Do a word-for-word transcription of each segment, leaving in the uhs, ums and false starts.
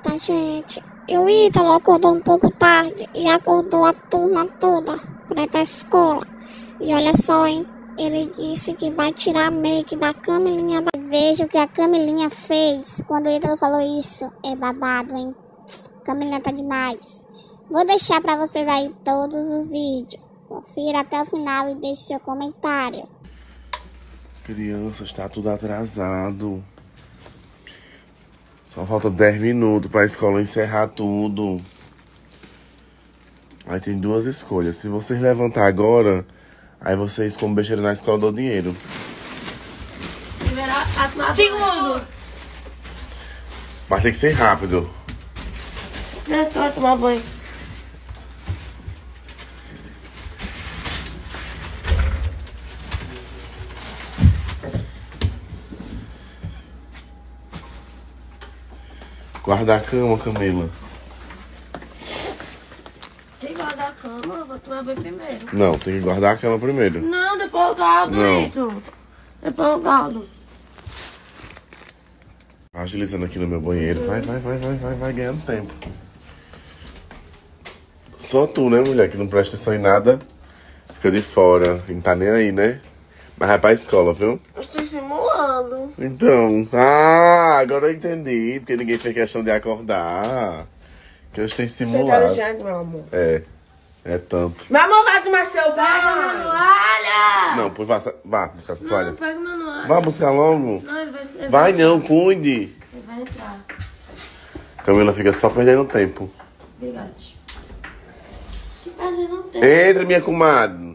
Tá, gente? E o Ítalo acordou um pouco tarde e acordou a turma toda pra ir pra escola. E olha só, hein? Ele disse que vai tirar a make da Camilinha. Da... Veja o que a Camilinha fez quando o Ítalo falou isso. É babado, hein? Camilinha tá demais. Vou deixar pra vocês aí todos os vídeos. Confira até o final e deixe seu comentário. Criança, está tudo atrasado. Só falta dez minutos pra escola encerrar tudo. Aí tem duas escolhas. Se vocês levantar agora, aí vocês, como besteira na escola, dão dinheiro. Segundo. Mas tem que ser rápido. Deixa eu tomar banho. Guarda a cama, Camila. Tem que guardar a cama, eu vou tomar banho primeiro. Não, tem que guardar a cama primeiro. Não, depois o galdo, Não. Ito. Depois o galdo. Agilizando aqui no meu banheiro. Vai, vai, vai, vai, vai, vai ganhando tempo. Só tu, né, mulher, que não presta atenção em nada. Fica de fora. E não tá nem aí, né? Mas vai pra escola, viu? Eu estou simulando. Então, ah, agora eu entendi. Porque ninguém fez questão de acordar. Que hoje tem Você tá simulado. ligado, meu amor? É, é tanto. Meu amor, vai tomar seu banho. Olha! Não, pois vá, vá buscar essa toalha. Não, pega meu manual. Vá buscar logo. Não, ele vai ser. Vai não, cuide. Ele vai entrar. Camila fica só perdendo tempo. Obrigado. Que perdendo tempo. Entra, minha comadre.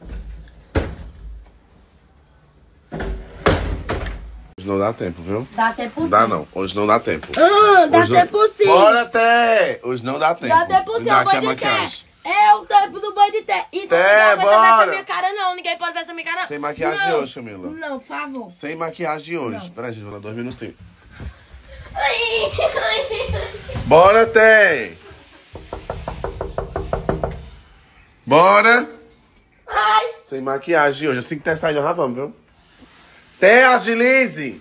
Hoje não dá tempo, viu? Dá tempo sim. Não dá não, hoje não dá tempo. Ah, dá Hoje tempo não... sim. Bora até! Hoje não dá tempo. Dá tempo sim, Dá o aqui a banho de té. maquiagem. É o tempo do banho de té. E não Té, ninguém pode ver bora. essa minha cara, não. Ninguém pode ver essa minha cara, não. Sem maquiagem Não. hoje, Camila. Não, por favor. Sem maquiagem hoje. Não. Pera aí, gente, vou dar dois minutinhos. Ai, ai. Bora, Té! Bora! Ai. Sem maquiagem hoje. Assim que Té sair, nós já vamos, viu? Té, agilize!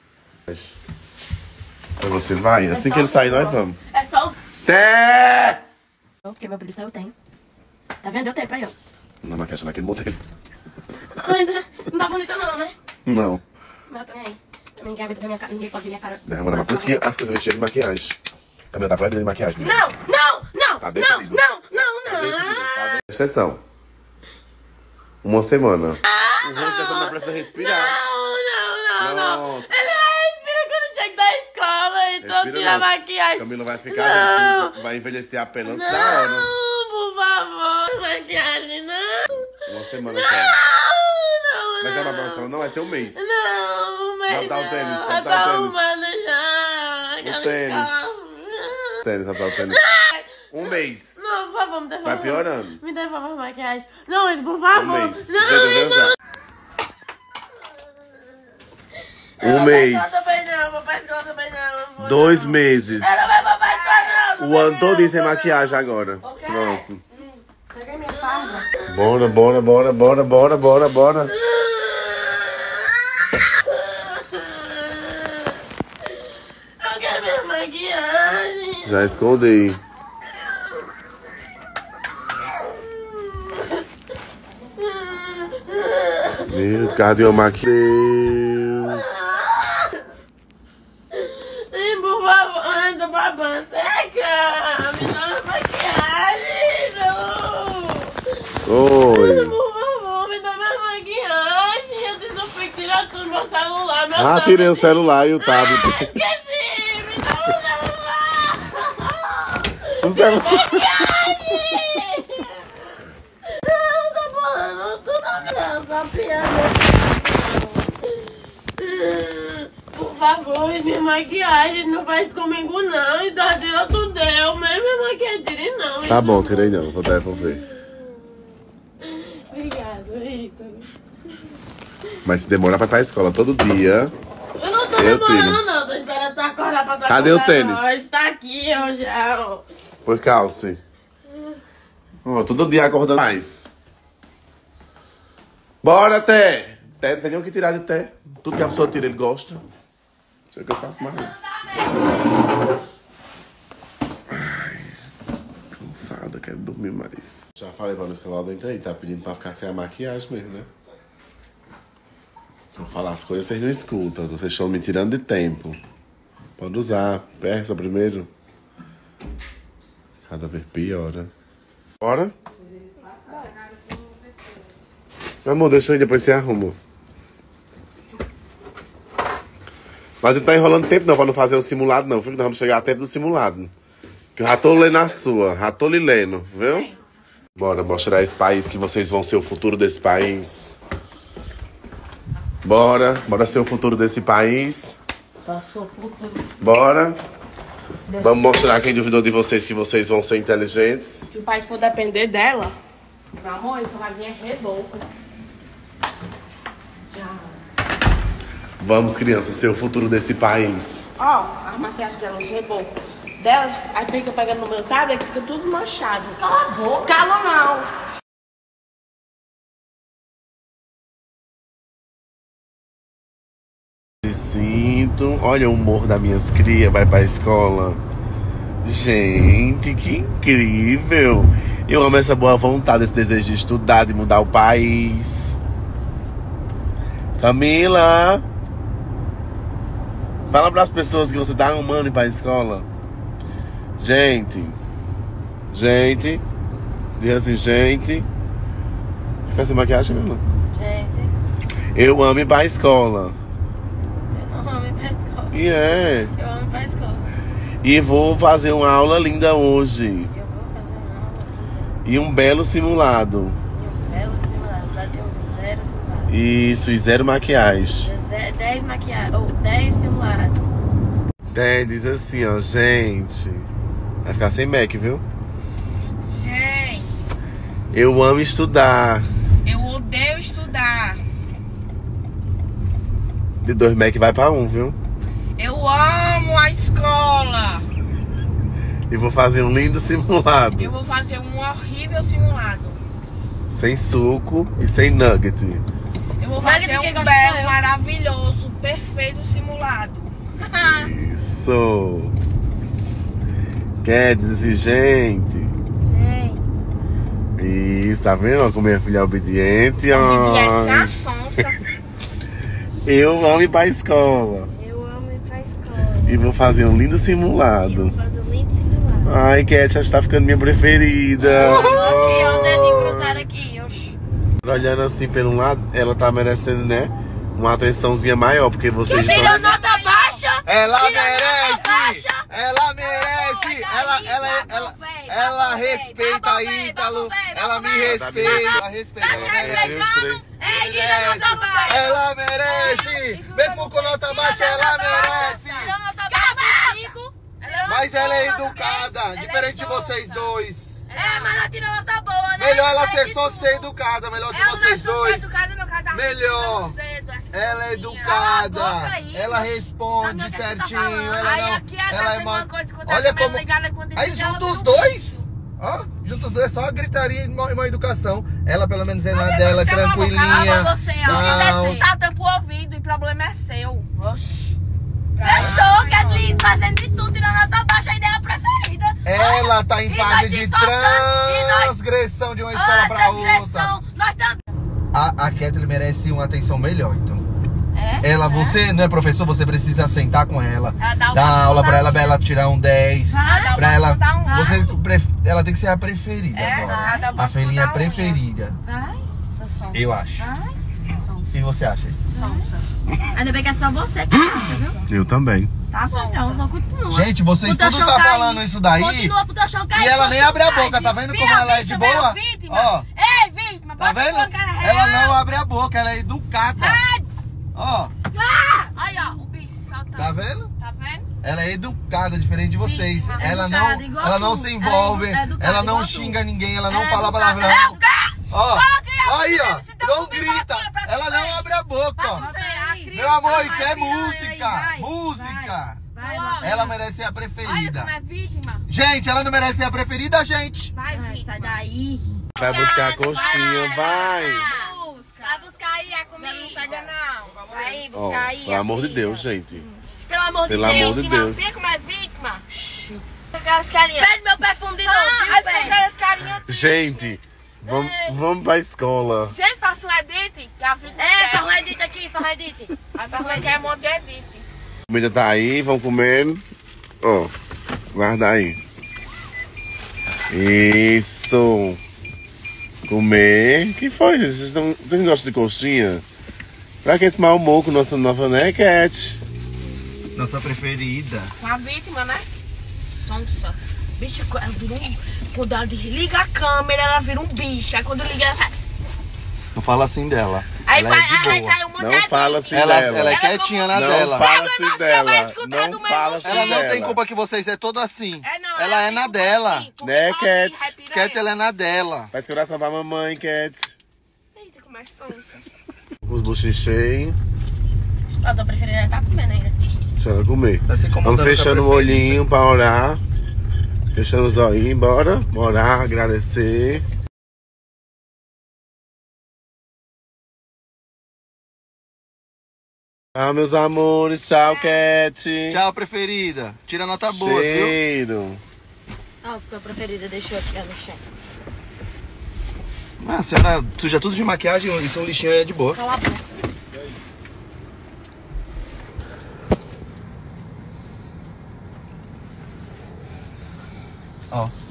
Aí você vai, É assim só que ele o sair, que eu nós vamos. É só o... Té! Porque meu brilho eu tenho. Tá vendo? Eu tenho pra aí, ó. Na maquiagem naquele modelo. Ainda não tá bonita não, né? Não. Mas eu tô nem aí. Ninguém vai ver minha cara, ninguém pode ver minha cara. Derrama na maquiagem. Por isso que as coisas vestidas de maquiagem. Camila tá proibida de maquiagem. Não, não, não, Tá não, decidido. não, não, Tá não. decidido, tá decidido. Presta atenção. Uma semana. O rosto já só não precisa respirar. Não, não, não, não. Pronto. Ele vai respirar quando chega da escola, então Respira tira a não. maquiagem. Camila vai ficar, Não. gente, vai envelhecer a pele antes da hora. Não, por favor, maquiagem, não. Uma semana só. Não, não, Mas é uma não. próxima, não vai ser um mês. Não, mas Não, tá o tênis, não. tá o Tá tênis. arrumando já. aquela tênis. escola. Tênis, tá o tênis. Um mês. Não, por favor, me devolva. Vai piorando. Me devolva a maquiagem. Não, ele, por favor. Um mês. Não, Gente, eu não. já. Um Ela mês. Vai também não, vou pra escola também não. não vou Dois não. meses. Ela vai pra escola não. não O vai ano não, todo sem não. maquiagem agora. Ok. Pronto. Hum, Peguei minha farda. Bora, bora, bora, bora, bora, bora, bora. Eu quero minha maquiagem. Já escondi. Meu, cadê o maquiagem? Ih, por favor, ai, tô babando seca. Me dá minha maquiagem. Não. Oi. Por favor, me dá minha maquiagem. Eu tenho que tirar tudo do meu celular. Meu Ah, tirei o tablet. celular e o tablet. Esqueci, me dá meu celular. O celular. Não, tô falando tudo não, tá piada. Por favor, minha maquiagem não faz comigo não. E tá tirando tudo deu, mas minha maquiagem tirei não. Tá bom, tirei não, vou devolver. Obrigada, Rita. Mas se demorar pra ir pra escola todo dia. Eu não tô Eu demorando tiro. não, tô esperando tu acordar pra tu Cadê o acordar tênis? nós. Tá aqui, eu já, ó. Por calce. Ó, todo dia acordando mais. Bora, Té! Té, não tem nem o que tirar de Té. Tudo que a pessoa tira, ele gosta. Não sei o que eu faço mais. Não. quero dormir mais. Já falei pra não escovar o dente aí, tá pedindo pra ficar sem a maquiagem mesmo, né? Vou falar as coisas, vocês não escutam, vocês estão me tirando de tempo. Pode usar, peça primeiro. Cada vez piora. Bora? Amor, deixa aí, depois você arruma. Mas não tá enrolando tempo não, pra não fazer o simulado não, viu? Nós vamos chegar a tempo do simulado. Que eu já tô lendo a sua, já tô lhe lendo, viu? Bora mostrar esse país, que vocês vão ser o futuro desse país. Bora, bora ser o futuro desse país. Passou o futuro. Bora. Vamos mostrar quem duvidou de vocês que vocês vão ser inteligentes. Se o país for depender dela, meu amor, isso vai vir reboco. Já. Vamos, crianças, ser o futuro desse país. Ó, a maquiagem dela, os rebocos delas, aí fica pegando no meu tablet, fica tudo manchado. Cala a boca. Cala não. Sinto. Olha o humor das minhas crias, vai pra escola. Gente, que incrível. Eu amo essa boa vontade, esse desejo de estudar, de mudar o país. Camila, fala para as pessoas que você tá arrumando ir pra escola. Gente, gente, diz assim, gente. Quer fazer maquiagem, Camila? Gente, Eu amo ir pra escola. eu não amo ir pra escola. E é. Eu amo ir pra escola. E vou fazer uma aula linda hoje. Eu vou fazer uma aula linda. E um belo simulado. E um belo simulado. Vai ter um zero simulado. Isso, e zero maquiagem. dez maquiagens. Ou dez simulados. É, diz assim, ó, gente. Vai ficar sem Mac, viu? Gente, Eu amo estudar. eu odeio estudar. De dois Mac vai pra um, viu? Eu amo a escola. E vou fazer um lindo simulado. Eu vou fazer um horrível simulado. Sem suco e sem nugget. Eu vou Nugget fazer quem um gosta belo, sou eu. maravilhoso, perfeito simulado. Isso. Quer dizer, gente. Gente. Isso, tá vendo? Ó, como minha filha é obediente. Ó. E essa sonsa. Eu amo ir pra escola. Eu amo ir pra escola. E vou fazer um lindo Eu simulado. vou fazer um lindo simulado. Ai, Cat, acho que tá ficando minha preferida. Aqui, ó, o dedinho cruzado aqui. Oxi. Olhando assim pelo lado, ela tá merecendo, né? Uma atençãozinha maior, porque vocês Tirou estão... nota baixa. Ela Tirou nota merece! baixa. Ela merece! Oi, Ela, Thaís, ela, vamos ela, ver, ela vamos ver, respeita vamos a ver, Ítalo. vamos ver, Ela vamos me ver. respeita. Ela respeita. Ela merece. Ei, tira nota baixa. Ela merece! Mesmo com nota baixa, ela merece! Tirou nota baixa de cinco. Mas ela é educada, diferente de vocês dois. É, mas não tirou nota boa, né? Melhor ela ser É só que ser educada, melhor que Eu vocês não sou dois. educada, não, cada um Melhor. fica cedo, essa Ela é sonsinha. educada, Cala a boca aí, ela mas responde sabe o que você tá certinho, falando? ela Aí não, aqui ela tá ela é fazendo uma... uma coisa quando Olha ela tá como... ligada, quando Aí ela junta vira os um dois, ó, junta os dois, é só a gritaria e uma, uma educação. Ela pelo menos é na dela, você é uma boca, tranquilinha. cala você, ó. Não. Você tá tampa o ouvido e o problema é seu. Oxi. Fechou, Kathleen, fazendo de tudo, tirando nota baixa, a ideia preferida. Ela tá em E fase nós se de esforçando, e nós- transgressão de uma escola Ah, pra outra. transgressão. Nós também. A, a Kathleen merece uma atenção melhor, então. É? Ela, você não é professor, você precisa sentar com ela, Ela dá dar uma- aula dá pra um- ela, pra ela tirar um dez, Ela dá pra uma- ela, dá um- você, pref- ela tem que ser a preferida É, agora, ela dá a uma- filhinha dá um- preferida, Vai. Essa sonsa. eu acho. Vai. O que você acha? Sonsa. Ainda bem que é só você que acha, viu? Eu também. Tá bom, então, então continua. Gente, vocês O teu tudo chão tá cair. falando isso daí Continua pro teu chão cair. e ela pro nem chão abre a boca, cair. tá vendo como Minha ela é de vítima, boa? minha vítima. Ó, Ei, vítima, tá bota vendo? tua cara Ela real. não abre a boca, ela é educada. Ai. Ó, Aí, ó, o bicho saltando. tá vendo? Tá vendo? Ela é educada, diferente de vocês. Sim, Ela não, educada, igual ela não tu. se Ela é envolve, edu- educada, ela não igual tu. xinga ninguém, ela não Ela é fala educada. palavrão. É o quê? Ó, Coloque aí, ó, você tá não comigo grita. aqui, pra Ela tu não ver. abre a boca, Pra ó. tu ver, a criança Meu amor, vai isso é virar aí, música, vai. música. Vai, Coloca. vai. Ela merece ser a Olha preferida. como é vítima. Gente, ela não merece ser a preferida, gente. Vai, Vai, vítima. sai daí. Vai buscar a coxinha, vai. Busca. Vai buscar aí a Não, não comida. pega não. Vai aí, Ó, buscar aí. pelo a amor de comida. Deus, gente. Pelo amor de Pelo Deus. amor de Vítima, Deus. vê como é vítima. Aquelas carinhas. Pede meu perfume de novo, Ah, viu, aí pede? fica aquelas carinhas Gente, vamos, vamos pra escola. Gente, faça um edit. É, faz um edit aqui, faz um edit. Aí faz um edit, é um monte de edit. A comida tá aí, vamos comer. Ó, guarda aí. Isso. Comer. Que foi, gente? Vocês não, vocês não gostam de coxinha? Pra que esse mau humor com nossa nova, né, Cat? Nossa preferida. Uma vítima, né? Sonsa. Bicho, ela vira um... Quando ela desliga a câmera, ela vira um bicho. Aí quando liga, ela sai... Não fala assim dela. Aí, ela vai, é de aí boa. sai um monte Não de fala edit. assim Ela, dela. ela é Ela quietinha na Não dela. fala Ela assim não vai dela. escutar do Não meu fala assim Ela não dela. tem culpa que vocês é toda assim. É, não, ela é tem na culpa dela. sim, porque Né, só Cat? que vai pirar Cat, ela é na dela. Faz coração pra mamãe, Cat. Eita, como é sonsa. Os bochichei. A tua preferida tá comendo ainda. Deixa ela comer. Tá se incomodando Vamos fechando o com a preferida. olhinho pra orar. Fechando os olhinhos, bora. Bora orar, agradecer. Tchau, meus amores. Tchau, Cat. Tchau, preferida. Tira nota boa, viu? Cheiro. Ó, a tua preferida deixou aqui ó, no chão. Ah, a senhora suja tudo de maquiagem, isso é um lixinho aí é de boa. Cala a boca. Ó.